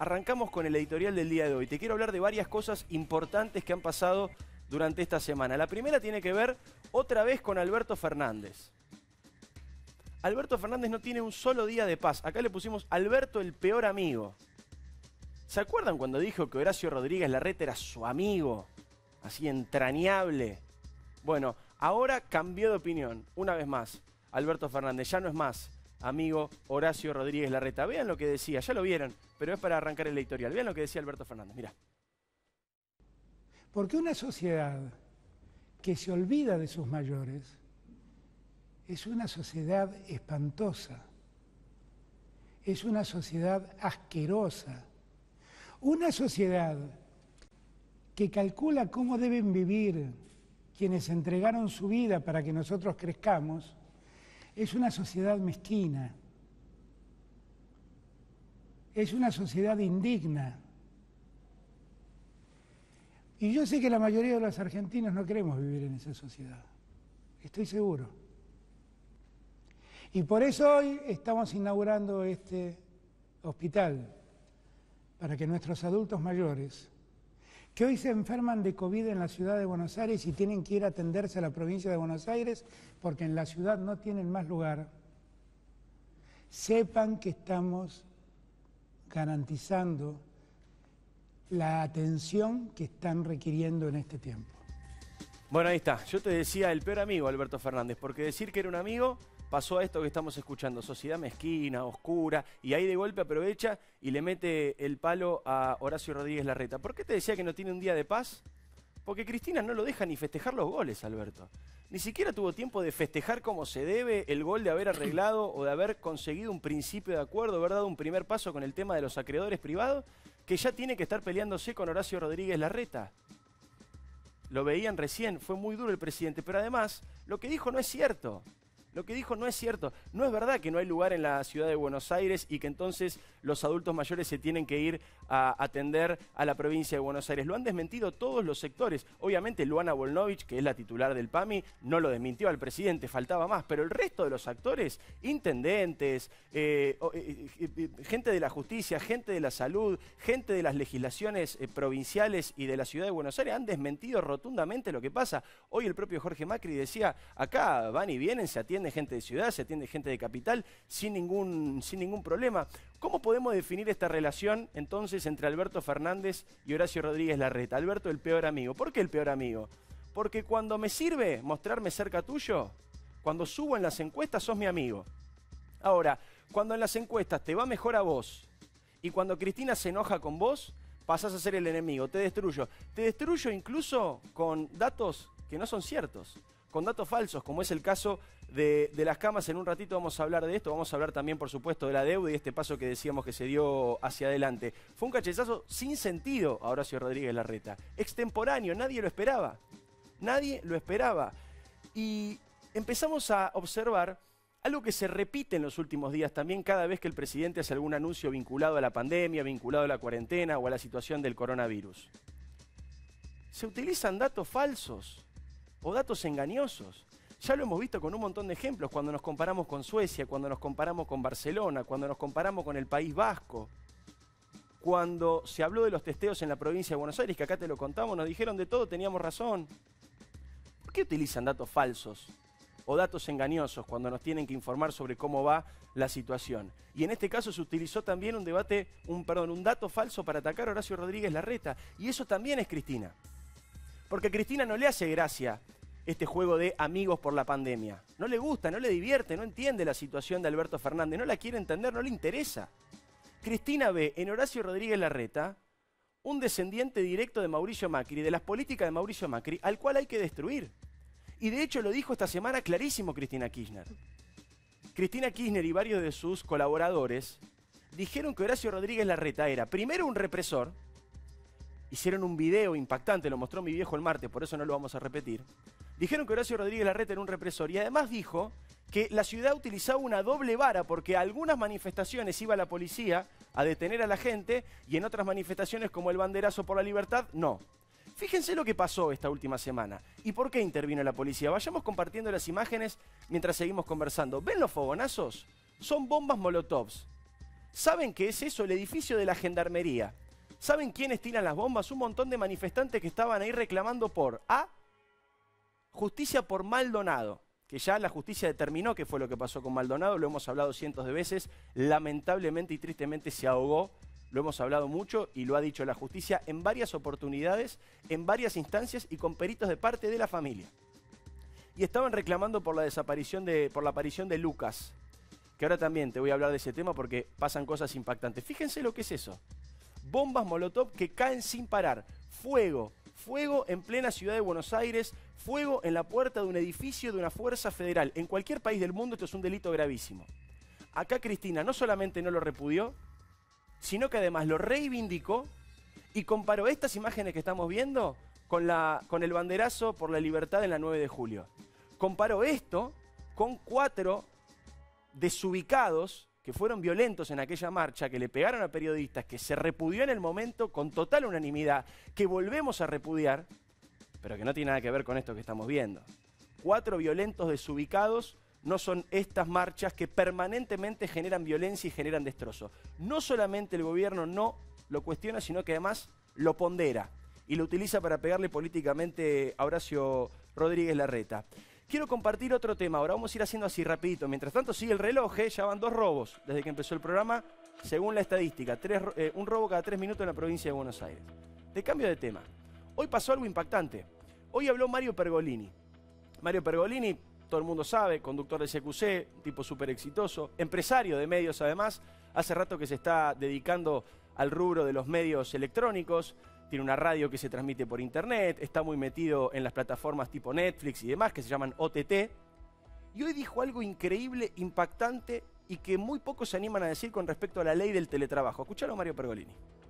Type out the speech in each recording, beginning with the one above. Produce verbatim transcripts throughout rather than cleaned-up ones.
arrancamos con el editorial del día de hoy. Te quiero hablar de varias cosas importantes que han pasado durante esta semana. La primera tiene que ver otra vez con Alberto Fernández. Alberto Fernández no tiene un solo día de paz. Acá le pusimos Alberto el peor amigo. ¿Se acuerdan cuando dijo que Horacio Rodríguez Larreta era su amigo? Así entrañable. Bueno, ahora cambió de opinión. Una vez más, Alberto Fernández ya no es más amigo Horacio Rodríguez Larreta. Vean lo que decía, ya lo vieron, pero es para arrancar el editorial. Vean lo que decía Alberto Fernández, mirá. Porque una sociedad que se olvida de sus mayores es una sociedad espantosa, es una sociedad asquerosa, una sociedad que calcula cómo deben vivir quienes entregaron su vida para que nosotros crezcamos, es una sociedad mezquina, es una sociedad indigna. Y yo sé que la mayoría de los argentinos no queremos vivir en esa sociedad, estoy seguro. Y por eso hoy estamos inaugurando este hospital para que nuestros adultos mayores, que hoy se enferman de COVID en la ciudad de Buenos Aires y tienen que ir a atenderse a la provincia de Buenos Aires porque en la ciudad no tienen más lugar, sepan que estamos garantizando la atención que están requiriendo en este tiempo. Bueno, ahí está. Yo te decía el peor amigo, Alberto Fernández, porque decir que era un amigo pasó a esto que estamos escuchando, sociedad mezquina, oscura, y ahí de golpe aprovecha y le mete el palo a Horacio Rodríguez Larreta. ¿Por qué te decía que no tiene un día de paz? Porque Cristina no lo deja ni festejar los goles, Alberto. Ni siquiera tuvo tiempo de festejar como se debe el gol de haber arreglado o de haber conseguido un principio de acuerdo, haber dado un primer paso con el tema de los acreedores privados, que ya tiene que estar peleándose con Horacio Rodríguez Larreta. Lo veían recién, fue muy duro el presidente, pero además lo que dijo no es cierto. Lo que dijo no es cierto. No es verdad que no hay lugar en la ciudad de Buenos Aires y que entonces los adultos mayores se tienen que ir a atender a la provincia de Buenos Aires. Lo han desmentido todos los sectores. Obviamente Luana Volnovich, que es la titular del P A M I, no lo desmintió al presidente, faltaba más. Pero el resto de los actores, intendentes, eh, eh, eh, gente de la justicia, gente de la salud, gente de las legislaciones eh, provinciales y de la ciudad de Buenos Aires, han desmentido rotundamente lo que pasa. Hoy el propio Jorge Macri decía, acá van y vienen, se atienden gente de ciudad, se atiende gente de capital sin ningún, sin ningún problema. ¿Cómo podemos definir esta relación entonces entre Alberto Fernández y Horacio Rodríguez Larreta? Alberto el peor amigo. ¿Por qué el peor amigo? Porque cuando me sirve mostrarme cerca tuyo, cuando subo en las encuestas sos mi amigo. Ahora, cuando en las encuestas te va mejor a vos y cuando Cristina se enoja con vos, pasás a ser el enemigo, te destruyo. Te destruyo incluso con datos que no son ciertos, con datos falsos, como es el caso de, de las camas. En un ratito vamos a hablar de esto, vamos a hablar también, por supuesto, de la deuda y este paso que decíamos que se dio hacia adelante. Fue un cachezazo sin sentido a Horacio Rodríguez Larreta, extemporáneo, nadie lo esperaba, nadie lo esperaba. Y empezamos a observar algo que se repite en los últimos días también cada vez que el presidente hace algún anuncio vinculado a la pandemia, vinculado a la cuarentena o a la situación del coronavirus. Se utilizan datos falsos o datos engañosos. Ya lo hemos visto con un montón de ejemplos, cuando nos comparamos con Suecia, cuando nos comparamos con Barcelona, cuando nos comparamos con el País Vasco, cuando se habló de los testeos en la provincia de Buenos Aires, que acá te lo contamos, nos dijeron de todo, teníamos razón. ¿Por qué utilizan datos falsos o datos engañosos cuando nos tienen que informar sobre cómo va la situación? Y en este caso se utilizó también un debate, un, perdón, un dato falso para atacar a Horacio Rodríguez Larreta, y eso también es Cristina. Porque a Cristina no le hace gracia este juego de amigos por la pandemia. No le gusta, no le divierte, no entiende la situación de Alberto Fernández, no la quiere entender, no le interesa. Cristina ve en Horacio Rodríguez Larreta un descendiente directo de Mauricio Macri, de las políticas de Mauricio Macri, al cual hay que destruir. Y de hecho lo dijo esta semana clarísimo Cristina Kirchner. Cristina Kirchner y varios de sus colaboradores dijeron que Horacio Rodríguez Larreta era primero un represor. Hicieron un video impactante, lo mostró mi viejo el martes, por eso no lo vamos a repetir. Dijeron que Horacio Rodríguez Larreta era un represor y además dijo que la ciudad utilizaba una doble vara porque a algunas manifestaciones iba la policía a detener a la gente y en otras manifestaciones como el banderazo por la libertad, no. Fíjense lo que pasó esta última semana y por qué intervino la policía. Vayamos compartiendo las imágenes mientras seguimos conversando. ¿Ven los fogonazos? Son bombas molotovs. ¿Saben qué es eso? El edificio de la Gendarmería. ¿Saben quiénes tiran las bombas? Un montón de manifestantes que estaban ahí reclamando por A, justicia por Maldonado, que ya la justicia determinó qué fue lo que pasó con Maldonado, lo hemos hablado cientos de veces, lamentablemente y tristemente se ahogó, lo hemos hablado mucho y lo ha dicho la justicia en varias oportunidades, en varias instancias y con peritos de parte de la familia. Y estaban reclamando por la desaparición de, por la aparición de Lucas, que ahora también te voy a hablar de ese tema porque pasan cosas impactantes. Fíjense lo que es eso. Bombas molotov que caen sin parar. Fuego, fuego en plena ciudad de Buenos Aires, fuego en la puerta de un edificio de una fuerza federal. En cualquier país del mundo esto es un delito gravísimo. Acá Cristina no solamente no lo repudió, sino que además lo reivindicó y comparó estas imágenes que estamos viendo con, la, con el banderazo por la libertad en la nueve de julio. Comparó esto con cuatro desubicados que fueron violentos en aquella marcha, que le pegaron a periodistas, que se repudió en el momento con total unanimidad, que volvemos a repudiar, pero que no tiene nada que ver con esto que estamos viendo. Cuatro violentos desubicados no son estas marchas que permanentemente generan violencia y generan destrozo. No solamente el gobierno no lo cuestiona, sino que además lo pondera y lo utiliza para pegarle políticamente a Horacio Rodríguez Larreta. Quiero compartir otro tema, ahora vamos a ir haciendo así rapidito. Mientras tanto sigue el reloj, ¿eh? Ya van dos robos desde que empezó el programa, según la estadística. Tres, eh, un robo cada tres minutos en la provincia de Buenos Aires. De cambio de tema. Hoy pasó algo impactante. Hoy habló Mario Pergolini. Mario Pergolini, todo el mundo sabe, conductor de C Q C, un tipo súper exitoso, empresario de medios además. Hace rato que se está dedicando al rubro de los medios electrónicos. Tiene una radio que se transmite por internet, está muy metido en las plataformas tipo Netflix y demás, que se llaman O T T. Y hoy dijo algo increíble, impactante y que muy pocos se animan a decir con respecto a la ley del teletrabajo. Escuchalo a Mario Pergolini.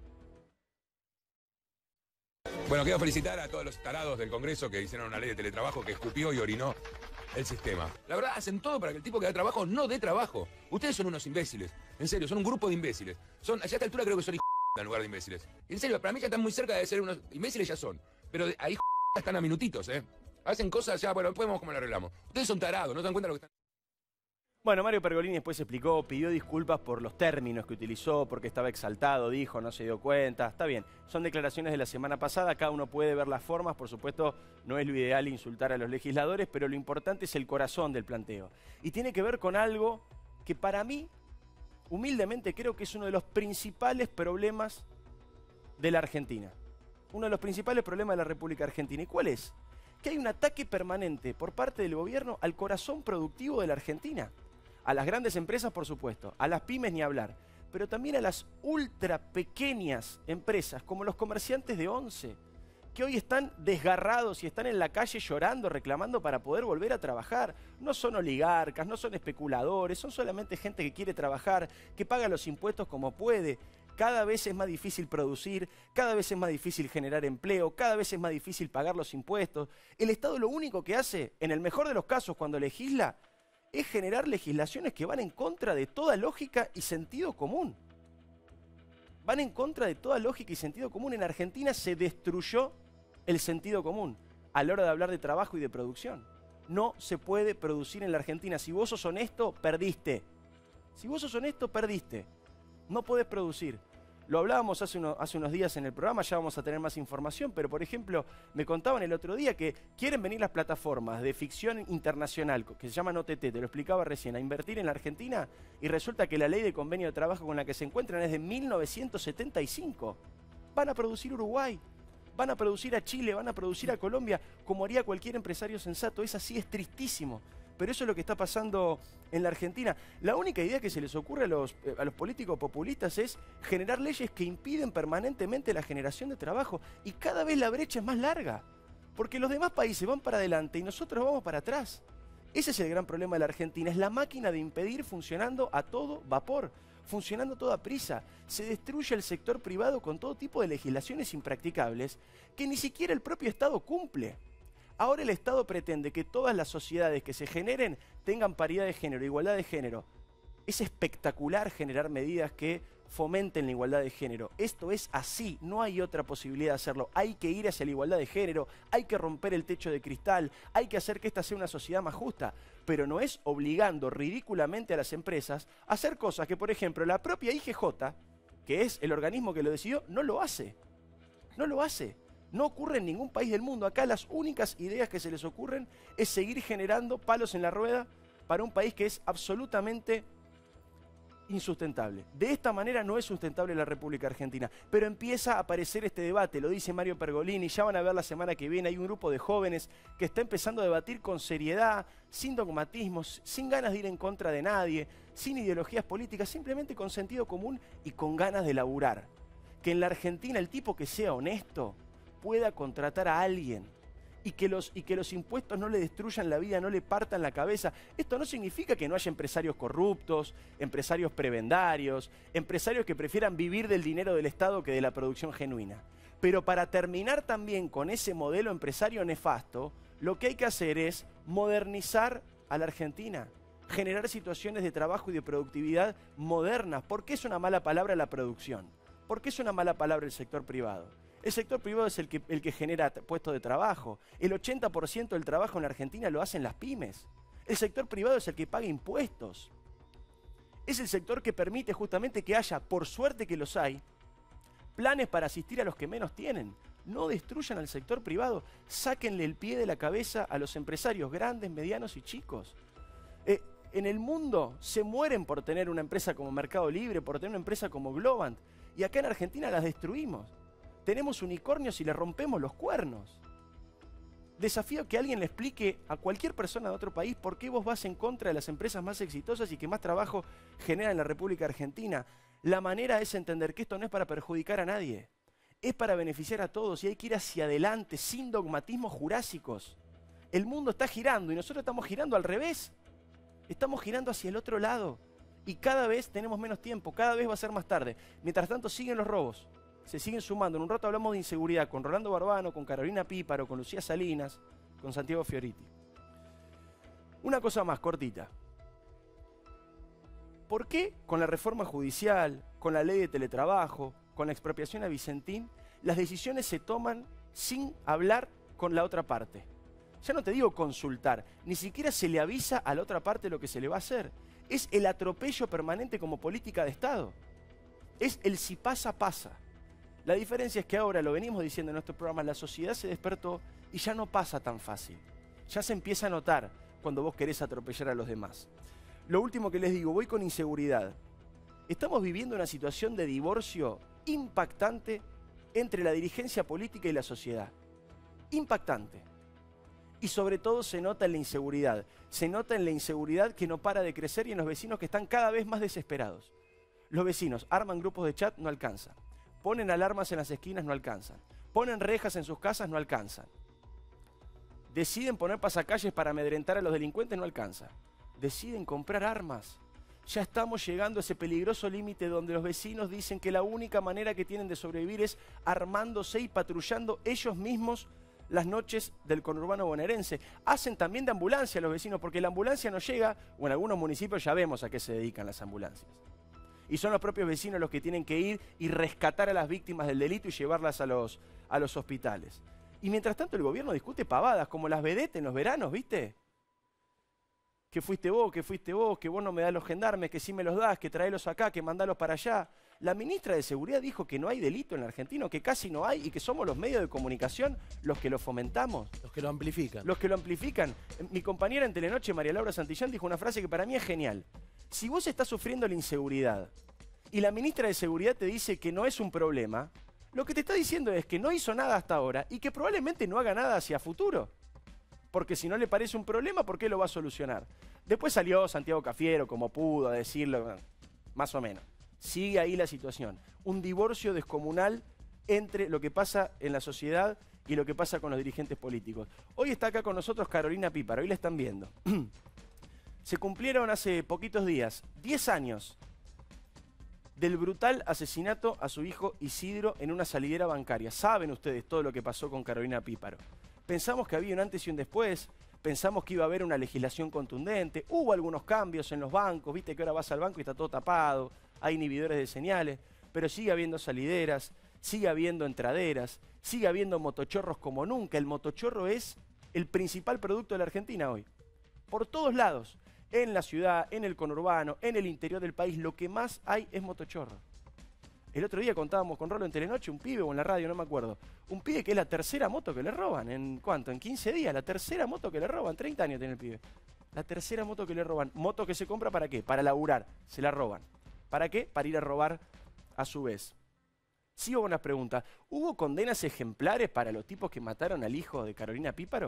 Bueno, quiero felicitar a todos los tarados del Congreso que hicieron una ley de teletrabajo que escupió y orinó el sistema. La verdad, hacen todo para que el tipo que da trabajo no dé trabajo. Ustedes son unos imbéciles. En serio, son un grupo de imbéciles. Son, a esta altura creo que son hijos en lugar de imbéciles. En serio, para mí ya están muy cerca de ser unos imbéciles, ya son. Pero de, ahí están a minutitos, ¿eh? Hacen cosas ya, bueno, después vemos cómo lo arreglamos. Ustedes son tarados, no se dan cuenta de lo que están... Bueno, Mario Pergolini después explicó, pidió disculpas por los términos que utilizó, porque estaba exaltado, dijo, no se dio cuenta. Está bien, son declaraciones de la semana pasada, cada uno puede ver las formas, por supuesto, no es lo ideal insultar a los legisladores, pero lo importante es el corazón del planteo. Y tiene que ver con algo que para mí, humildemente, creo que es uno de los principales problemas de la Argentina. Uno de los principales problemas de la República Argentina. ¿Y cuál es? Que hay un ataque permanente por parte del gobierno al corazón productivo de la Argentina. A las grandes empresas, por supuesto, a las pymes ni hablar, pero también a las ultra pequeñas empresas, como los comerciantes de Once, que hoy están desgarrados y están en la calle llorando, reclamando para poder volver a trabajar. No son oligarcas, no son especuladores, son solamente gente que quiere trabajar, que paga los impuestos como puede. Cada vez es más difícil producir, cada vez es más difícil generar empleo, cada vez es más difícil pagar los impuestos. El Estado lo único que hace, en el mejor de los casos, cuando legisla, es generar legislaciones que van en contra de toda lógica y sentido común. Van en contra de toda lógica y sentido común. En Argentina se destruyó el sentido común a la hora de hablar de trabajo y de producción. No se puede producir en la Argentina. Si vos sos honesto, perdiste. Si vos sos honesto, perdiste. No podés producir. Lo hablábamos hace, uno, hace unos días en el programa, ya vamos a tener más información, pero por ejemplo, me contaban el otro día que quieren venir las plataformas de ficción internacional, que se llaman O T T, te lo explicaba recién, a invertir en la Argentina, y resulta que la ley de convenio de trabajo con la que se encuentran es de mil novecientos setenta y cinco. Van a producir Uruguay, van a producir a Chile, van a producir a Colombia, como haría cualquier empresario sensato. Es así, es tristísimo. Pero eso es lo que está pasando en la Argentina. La única idea que se les ocurre a los, a los políticos populistas es generar leyes que impiden permanentemente la generación de trabajo. Y cada vez la brecha es más larga. Porque los demás países van para adelante y nosotros vamos para atrás. Ese es el gran problema de la Argentina. Es la máquina de impedir funcionando a todo vapor, funcionando a toda prisa. Se destruye el sector privado con todo tipo de legislaciones impracticables que ni siquiera el propio Estado cumple. Ahora el Estado pretende que todas las sociedades que se generen tengan paridad de género, igualdad de género. Es espectacular generar medidas que fomenten la igualdad de género. Esto es así, no hay otra posibilidad de hacerlo. Hay que ir hacia la igualdad de género, hay que romper el techo de cristal, hay que hacer que esta sea una sociedad más justa, pero no es obligando ridículamente a las empresas a hacer cosas que, por ejemplo, la propia I G J, que es el organismo que lo decidió, no lo hace. No lo hace. No ocurre en ningún país del mundo. Acá las únicas ideas que se les ocurren es seguir generando palos en la rueda para un país que es absolutamente insustentable. De esta manera no es sustentable la República Argentina. Pero empieza a aparecer este debate, lo dice Mario Pergolini, ya van a ver la semana que viene, hay un grupo de jóvenes que está empezando a debatir con seriedad, sin dogmatismos, sin ganas de ir en contra de nadie, sin ideologías políticas, simplemente con sentido común y con ganas de laburar. Que en la Argentina el tipo que sea honesto pueda contratar a alguien y que, los, y que los impuestos no le destruyan la vida, no le partan la cabeza. Esto no significa que no haya empresarios corruptos, empresarios prebendarios, empresarios que prefieran vivir del dinero del Estado que de la producción genuina. Pero para terminar también con ese modelo empresario nefasto, lo que hay que hacer es modernizar a la Argentina, generar situaciones de trabajo y de productividad modernas. ¿Por qué es una mala palabra la producción? ¿Por qué es una mala palabra el sector privado? El sector privado es el que, el que genera puestos de trabajo. El ochenta por ciento del trabajo en la Argentina lo hacen las pymes. El sector privado es el que paga impuestos. Es el sector que permite justamente que haya, por suerte que los hay, planes para asistir a los que menos tienen. No destruyan al sector privado. Sáquenle el pie de la cabeza a los empresarios grandes, medianos y chicos. Eh, en el mundo se mueren por tener una empresa como Mercado Libre, por tener una empresa como Globant. Y acá en Argentina las destruimos. Tenemos unicornios y le rompemos los cuernos. Desafío que alguien le explique a cualquier persona de otro país por qué vos vas en contra de las empresas más exitosas y que más trabajo generan en la República Argentina. La manera es entender que esto no es para perjudicar a nadie. Es para beneficiar a todos y hay que ir hacia adelante sin dogmatismos jurásicos. El mundo está girando y nosotros estamos girando al revés. Estamos girando hacia el otro lado. Y cada vez tenemos menos tiempo, cada vez va a ser más tarde. Mientras tanto siguen los robos. Se siguen sumando. En un rato hablamos de inseguridad con Rolando Barbano, con Carolina Píparo, con Lucía Salinas, con Santiago Fioriti. Una cosa más, cortita. ¿Por qué con la reforma judicial, con la ley de teletrabajo, con la expropiación a Vicentín, las decisiones se toman sin hablar con la otra parte? Ya no te digo consultar, ni siquiera se le avisa a la otra parte lo que se le va a hacer. Es el atropello permanente como política de Estado. Es el si pasa, pasa. La diferencia es que ahora, lo venimos diciendo en nuestro programa, la sociedad se despertó y ya no pasa tan fácil. Ya se empieza a notar cuando vos querés atropellar a los demás. Lo último que les digo, voy con inseguridad. Estamos viviendo una situación de divorcio impactante entre la dirigencia política y la sociedad. Impactante. Y sobre todo se nota en la inseguridad. Se nota en la inseguridad que no para de crecer y en los vecinos que están cada vez más desesperados. Los vecinos arman grupos de chat, no alcanzan. Ponen alarmas en las esquinas, no alcanzan. Ponen rejas en sus casas, no alcanzan. Deciden poner pasacalles para amedrentar a los delincuentes, no alcanza. Deciden comprar armas. Ya estamos llegando a ese peligroso límite donde los vecinos dicen que la única manera que tienen de sobrevivir es armándose y patrullando ellos mismos las noches del conurbano bonaerense. Hacen también de ambulancia los vecinos, porque la ambulancia no llega, o en algunos municipios ya vemos a qué se dedican las ambulancias. Y son los propios vecinos los que tienen que ir y rescatar a las víctimas del delito y llevarlas a los, a los hospitales. Y mientras tanto el gobierno discute pavadas, como las vedetes en los veranos, ¿viste? Que fuiste vos, que fuiste vos, que vos no me das los gendarmes, que sí me los das, que traelos acá, que mandalos para allá. La ministra de Seguridad dijo que no hay delito en el argentino, que casi no hay y que somos los medios de comunicación los que lo fomentamos. Los que lo amplifican. Los que lo amplifican. Mi compañera en Telenoche, María Laura Santillán, dijo una frase que para mí es genial. Si vos estás sufriendo la inseguridad y la ministra de Seguridad te dice que no es un problema, lo que te está diciendo es que no hizo nada hasta ahora y que probablemente no haga nada hacia futuro. Porque si no le parece un problema, ¿por qué lo va a solucionar? Después salió Santiago Cafiero, como pudo, a decirlo, más o menos. Sigue ahí la situación. Un divorcio descomunal entre lo que pasa en la sociedad y lo que pasa con los dirigentes políticos. Hoy está acá con nosotros Carolina Píparo, hoy la están viendo. Se cumplieron hace poquitos días diez años del brutal asesinato a su hijo Isidro en una salidera bancaria. Saben ustedes todo lo que pasó con Carolina Píparo. Pensamos que había un antes y un después, pensamos que iba a haber una legislación contundente, hubo algunos cambios en los bancos, viste que ahora vas al banco y está todo tapado, hay inhibidores de señales, pero sigue habiendo salideras, sigue habiendo entraderas, sigue habiendo motochorros como nunca. El motochorro es el principal producto de la Argentina hoy. Por todos lados, en la ciudad, en el conurbano, en el interior del país, lo que más hay es motochorro. El otro día contábamos con Rolo en Telenoche, un pibe o en la radio, no me acuerdo. Un pibe que es la tercera moto que le roban. ¿En cuánto? En quince días. La tercera moto que le roban. treinta años tiene el pibe. La tercera moto que le roban. Moto que se compra ¿para qué? Para laburar. Se la roban. ¿Para qué? Para ir a robar a su vez. Sigo con las preguntas. ¿Hubo condenas ejemplares para los tipos que mataron al hijo de Carolina Píparo?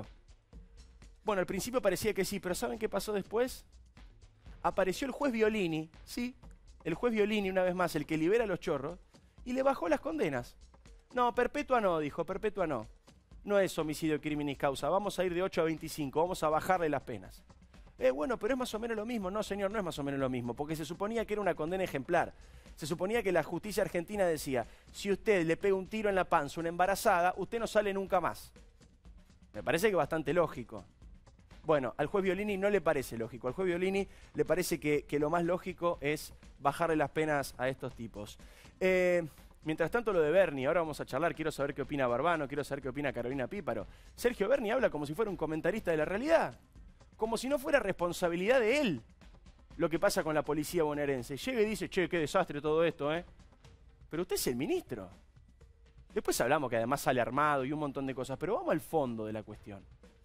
Bueno, al principio parecía que sí, pero ¿saben qué pasó después? Apareció el juez Violini, sí, el juez Violini, una vez más, el que libera a los chorros, y le bajó las condenas. No, perpetua no, dijo, perpetua no. No es homicidio criminis causa, vamos a ir de ocho a veinticinco, vamos a bajarle las penas. Eh, bueno, pero es más o menos lo mismo. No, señor, no es más o menos lo mismo, porque se suponía que era una condena ejemplar. Se suponía que la justicia argentina decía, si usted le pega un tiro en la panza a una embarazada, usted no sale nunca más. Me parece que bastante lógico. Bueno, al juez Violini no le parece lógico. Al juez Violini le parece que, que lo más lógico es bajarle las penas a estos tipos. Eh, mientras tanto, lo de Berni, ahora vamos a charlar. Quiero saber qué opina Barbano, quiero saber qué opina Carolina Píparo. Sergio Berni habla como si fuera un comentarista de la realidad. Como si no fuera responsabilidad de él lo que pasa con la policía bonaerense. Llega y dice, che, qué desastre todo esto, ¿eh? Pero usted es el ministro. Después hablamos que además sale armado y un montón de cosas, pero vamos al fondo de la cuestión.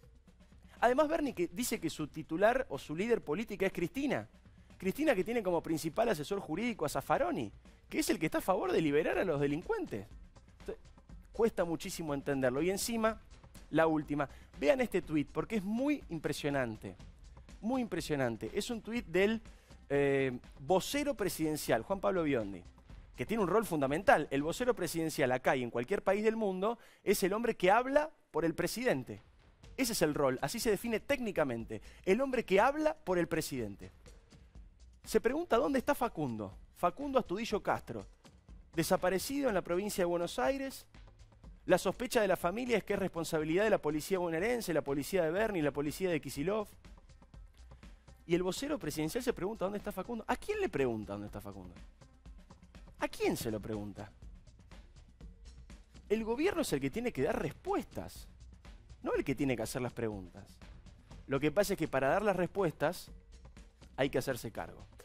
Además, Berni que dice que su titular o su líder política es Cristina. Cristina que tiene como principal asesor jurídico a Zaffaroni, que es el que está a favor de liberar a los delincuentes. Entonces, cuesta muchísimo entenderlo. Y encima, la última. Vean este tuit, porque es muy impresionante. Muy impresionante. Es un tuit del eh, vocero presidencial, Juan Pablo Biondi, que tiene un rol fundamental. El vocero presidencial acá y en cualquier país del mundo es el hombre que habla por el presidente. Ese es el rol, así se define técnicamente. El hombre que habla por el presidente. Se pregunta dónde está Facundo. Facundo Astudillo Castro. Desaparecido en la provincia de Buenos Aires. La sospecha de la familia es que es responsabilidad de la policía bonaerense, la policía de Berni, la policía de Kicillof. Y el vocero presidencial se pregunta dónde está Facundo. ¿A quién le pregunta dónde está Facundo? ¿A quién se lo pregunta? El gobierno es el que tiene que dar respuestas, no el que tiene que hacer las preguntas. Lo que pasa es que para dar las respuestas hay que hacerse cargo.